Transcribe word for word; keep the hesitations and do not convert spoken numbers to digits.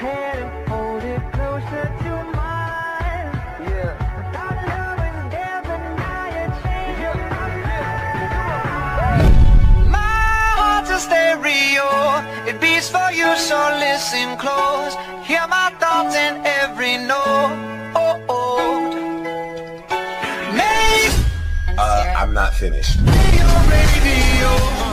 hand and hold it closer to mine. Yeah. Without love and death and now you're changing my mind. My heart's a stereo, it beats for you, so listen close. Hear my thoughts in every note. Oh, oh. Make Uh, I'm not finished. your radio.